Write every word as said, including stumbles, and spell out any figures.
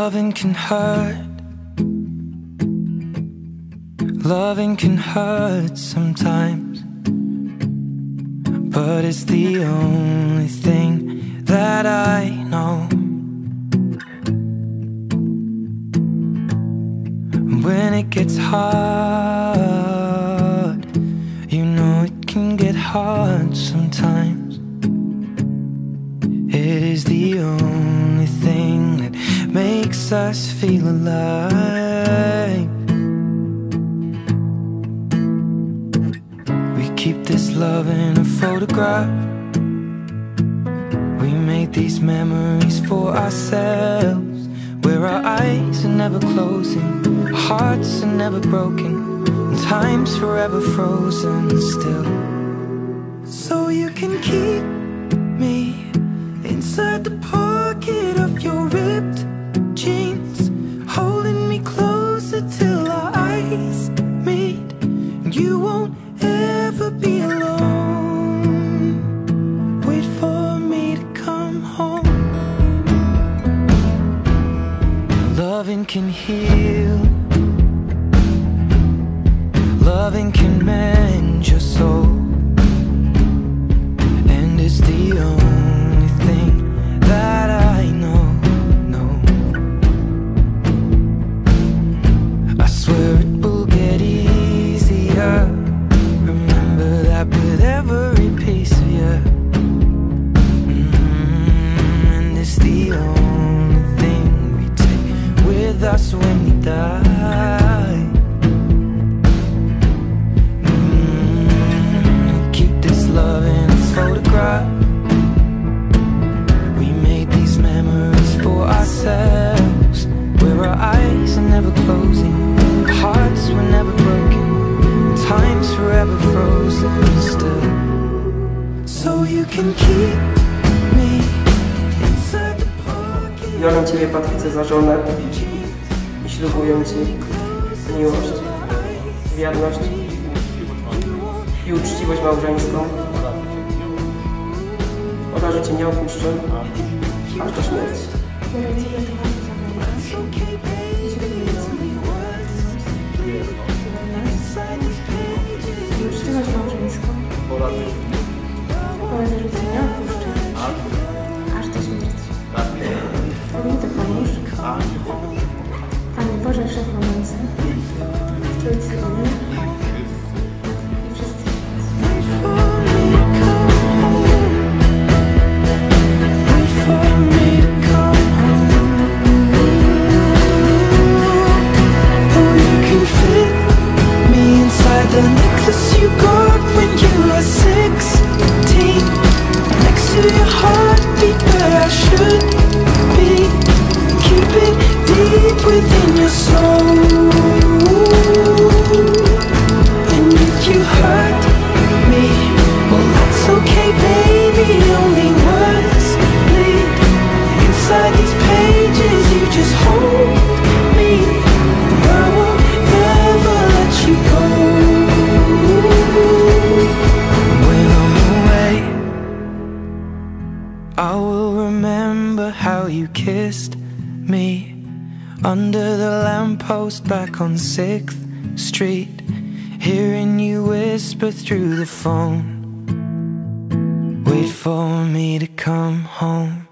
Loving can hurt. Loving can hurt sometimes, but it's the only thing that I know. When it gets hard, you know it can get hard sometimes. It is the only thing that makes us feel alive. We keep this love in a photograph. We made these memories for ourselves, where our eyes are never closing, our hearts are never broken, and time's forever frozen still. So you can keep me inside the pocket of your ripped jeans, holding me closer till our eyes meet. You won't ever be alone. Wait for me to come home. Loving can heal. Loving can mend your soul, and it's the only thing that I know, no. I swear it will get easier. Remember that with every piece of you. Mm-hmm. And it's the only thing we take with us when we die. Mm-hmm. We keep this love in its photograph. For ourselves, where our eyes are never closing, our hearts were never broken, and time's forever frozen still. So you can keep me inside the pocket. Biorę Ciebie, Patrycję, za żonę i ślubuję Ci miłość, wierność i uczciwość małżeńską oraz, że Cię nie opuszczę aż do śmierci. Biorę Ciebie, i ślubuję Ci i uczciwość małżeńską oraz, że Cię nie opuszczę aż do śmierci. Tak mi to pomóż. Panie Boże Wszechmogący, Trójcy Jedyny i wszyscy the necklace you got when you were sixteen, next to your heartbeat where I should be. Keep it deep within your soul. And if you hurt me, well that's okay baby. Only words bleed inside these pages. You just hold me, and I won't ever let you go. I will remember how you kissed me under the lamppost back on sixth street, hearing you whisper through the phone, wait for me to come home.